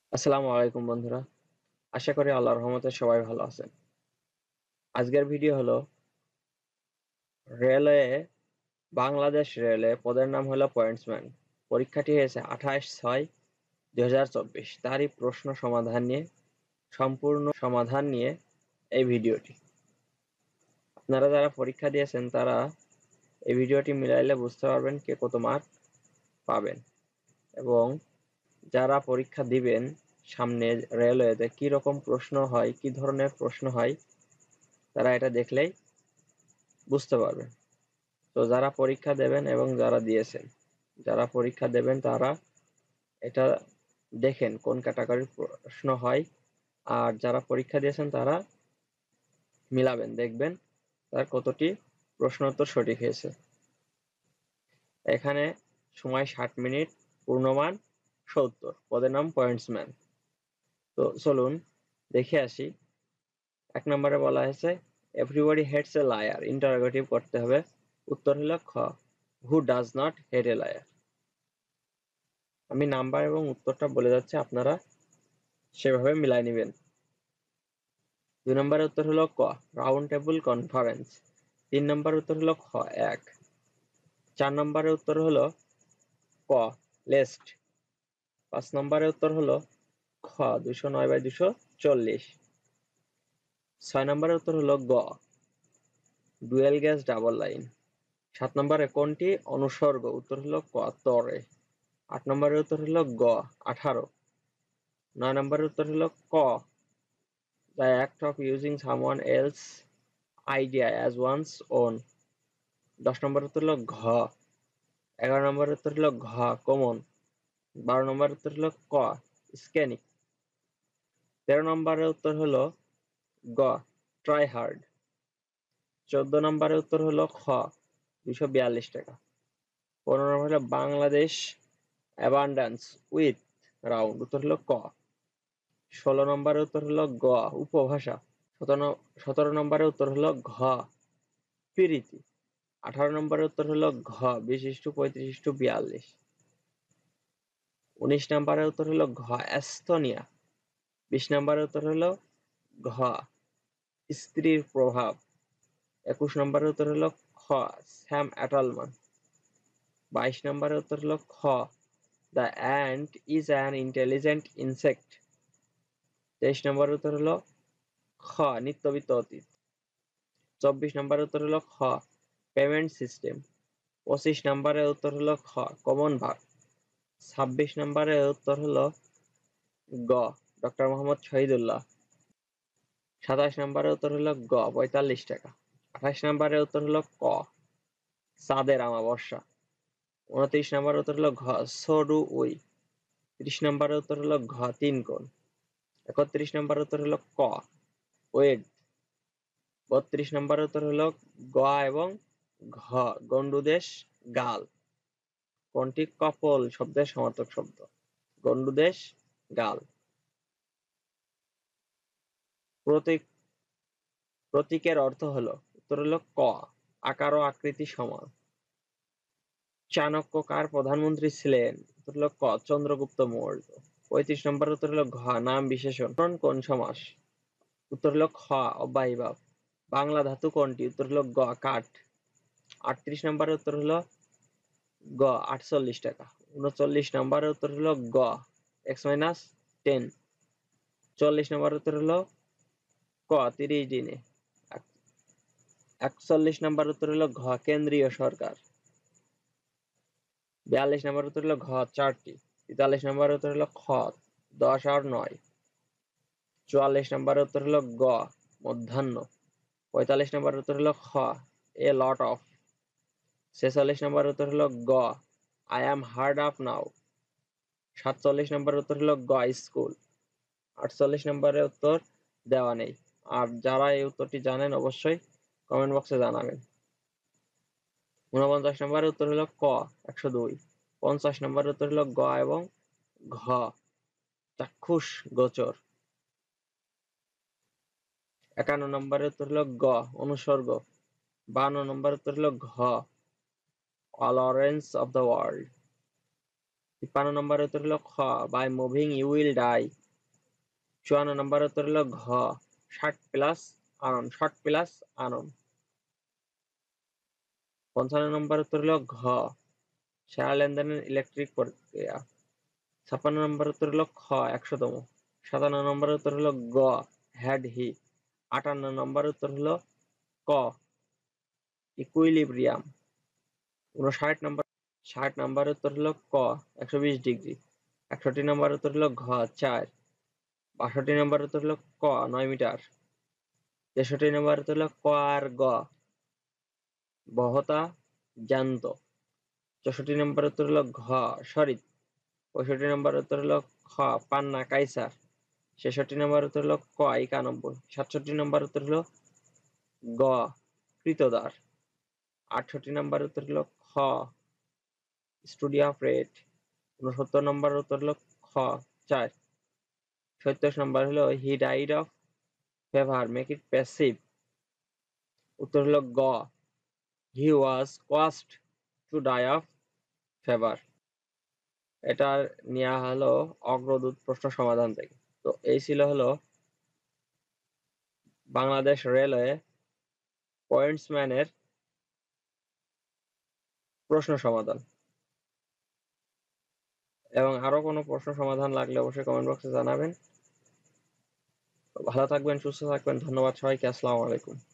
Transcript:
আসসালামু আলাইকুম বন্ধুরা। আশা করি আল্লাহর রহমতে সবাই ভালো আছেন। আজকের ভিডিও হলো রেলওয়ে, বাংলাদেশ রেলওয়ে পদের নাম হলো পয়েন্টসম্যান। পরীক্ষাটি হয়েছে 28/6/2024। তারই প্রশ্ন সমাধান নিয়ে, সম্পূর্ণ সমাধান নিয়ে এই ভিডিওটি। আপনারা যারা পরীক্ষা দিয়েছেন তারা এই ভিডিওটি মিলাইলে বুঝতে পারবেন কে কত মার্ক পাবেন, এবং যারা পরীক্ষা দিবেন সামনে রেলওয়েতে কি রকম প্রশ্ন হয়, কি ধরনের প্রশ্ন হয়, তারা এটা দেখলেই বুঝতে পারবেন। তো যারা পরীক্ষা দেবেন এবং যারা দিয়েছেন, যারা পরীক্ষা দেবেন তারা এটা দেখেন কোন ক্যাটাগরির প্রশ্ন হয়, আর যারা পরীক্ষা দিয়েছেন তারা মিলাবেন, দেখবেন তার কতটি প্রশ্ন উত্তর সঠিক হয়েছে। এখানে সময় 60 মিনিট, পূর্ণমান 70, পদের নাম পয়েন্টসম্যান। তো চলুন দেখে আসি। 1 নম্বরে বলা হয়েছে everybody hates a liar, interrogative করতে হবে। উত্তর হলো খ, who does not hate a liar. আমি নাম্বার এবং উত্তরটা বলে যাচ্ছি, আপনারা সেভাবে মিলাই নেবেন। 2 নম্বরের উত্তর হলো ক, রাউন্ড টেবিল কনফারেন্স। 3 নম্বরের উত্তর হলো খ 1। 4 নম্বরের উত্তর হলো ক, লেস্ট। 5 নম্বরের উত্তর হলো খ 209/240। 6 নম্বরের উত্তর হলো গ, ডুয়েল গ্যাস ডাবল লাইন। 7 নম্বরে কোনটি অনুসর্গ? উত্তর হলো ক, তরে। 8 নম্বরের উত্তর হলো গ, 18। 9 নম্বরের উত্তর হলো ক, the act of using someone else's idea as one's own। 10 নম্বরের উত্তর হলো ঘ। 11 নম্বরের উত্তর হলো ঘ, কমন। 12 নম্বরের উত্তর হলো ক, স্ক্যানিক। 13 নম্বরের উত্তর হলো গ, ট্রাই হার্ড। 14 নম্বরের উত্তর হলো খ, 242 টাকা। 15 নম্বর হলো বাংলাদেশ অ্যাবান্ডান্স উইথ রাউন্ড। উত্তর হলো ক। 16 নম্বরের উত্তর হলো গ, উপভাষা। 17 নম্বরের উত্তর হলো ঘ, প্রীতি। 18 নম্বরের উত্তর হলো ঘ, 20:35:42। 19 নম্বরের উত্তর হলো ঘ, এস্তোনিয়া। 20 নম্বরের উত্তর হলো ঘ, স্ত্রীর প্রভাব। 21 নম্বরের উত্তর হলো খ, স্যাম অ্যাটলমান। 22 নম্বরের উত্তর হলো খ, the ant is an intelligent insect. 23 নম্বরের উত্তর হলো খ, নিত্যবিত্ত অতীত। 24 নম্বরের উত্তর হলো খ, পেমেন্ট সিস্টেম। 25 নম্বরের উত্তর হলো খ, কমন ভাগ। 26 নম্বরের উত্তর হলো গ, ডক্টর মোহাম্মদ শহীদুল্লাহ। 27 নম্বরের উত্তর হলো গ, 45 টাকা। 28 নম্বরের উত্তর হলো ক, চাঁদের আমাবস্যা। 29 নম্বরের উত্তর হলো ঘ, সো ডু উই। 30 নম্বরের উত্তর হলো ঘ, 3 কোণ। 31 নম্বরের উত্তর হলো ক, ওয়েড। 32 নম্বরের উত্তর হলো গ এবং ঘ, গন্ডুদেশ গাল। কোনটি কপল শব্দের সমার্থক শব্দ? গন্ডুদেশ গাল। প্রতীক, প্রতীকের অর্থ হলো, উত্তর হলো ক, আকার ও আকৃতি সমান। চাণক্য কার প্রধানমন্ত্রী ছিলেন? উত্তর হলো ক, চন্দ্রগুপ্ত মৌর্য। 35 নম্বর উত্তর হলো ঘ, নাম বিশেষণ। কোন সমাস? উত্তর হলো খ, অব্যয়ী ভাব। বাংলা ধাতু কোনটি? উত্তর হলো গ, কাঠ। 38 নম্বরের উত্তর হলো গ, 48 টাকা। 39 নম্বরের উত্তর হলো গ, x-10। 40 নম্বরের উত্তর হলো ক, 30 দিনে। 41 নম্বর উত্তর হলো ঘ, কেন্দ্রীয় সরকার। 42 নম্বর উত্তর হলো ঘ, 4টি। 43 নম্বর উত্তর হলো খ, 10 আর 9। 44 নম্বর উত্তর হলো গ, মধ্যাহ্ন। 45 নম্বর উত্তর হলো খ, এ লট অফ। 46 নম্বর উত্তর হলো গ, I am hard up now. 47 নম্বর উত্তর হলো গ, স্কুল। 48 নম্বরের উত্তর দেওয়া নেই। আর যারা এই উত্তরটি জানেন অবশ্যই কমেন্ট বক্সে জানাবেন। 49 নম্বরের উত্তর হলো ক, 102। 50 নম্বরের উত্তর হলো গ এবং ঘ, চাক্ষুষ গোচর। 51 নম্বরের উত্তর হলো গ, অনুসর্গ। 52 নম্বরের উত্তর হলো ঘ, all orange of the world. 53 নম্বরের উত্তর হলো খ, by moving you will die. 54 নম্বরের উত্তর হলো ঘ, শর্ট প্লাস আনন। 55 নম্বর উত্তর হলো ঘ, শেয়ার লেনদেনের ইলেকট্রিক প্রক্রিয়া। 56 নম্বর উত্তর হলো খ, 100তম। 57 নম্বর উত্তর হলো গ, হ্যাড হি। 58 নম্বর উত্তর হলো ক, ইকুইলিব্রিয়াম। 60 নম্বর উত্তর হলো ক, 120 ডিগ্রি। 61 নম্বর উত্তর হলো ঘ, 4। 62 নম্বর উত্তর হলো ক, 9 মিটার। 63 নম্বর উত্তর হলো ক আর গ, বহতা, জ্যান্ত। 64 নম্বর উত্তর হলো ঘ, সরিৎ। 65 নম্বর উত্তর হলো খ, পান্না কাইসার। 66 নম্বর উত্তর হলো ক, 91। 67 নম্বর উত্তর হলো গ, কৃতদার। 68 নম্বর উত্তর হলো খ, স্টুডিও প্রেট। 69 নম্বর উত্তর হলো খ, 4। 70 নম্বর হলো he died of fever, make it passive. উত্তর হলো গ, he was caused to die of fever. এটা নেওয়া হলো অগ্রদূত প্রশ্ন সমাধান থেকে। তো এই ছিল হলো বাংলাদেশ রেলওয়ে পয়েন্টসম্যানের প্রশ্ন সমাধান। এবং আরো কোনো প্রশ্ন সমাধান লাগলে অবশ্যই কমেন্ট বক্সে জানাবেন। ভালো থাকবেন, সুস্থ থাকবেন। ধন্যবাদ সবাইকে। আসসালামু আলাইকুম।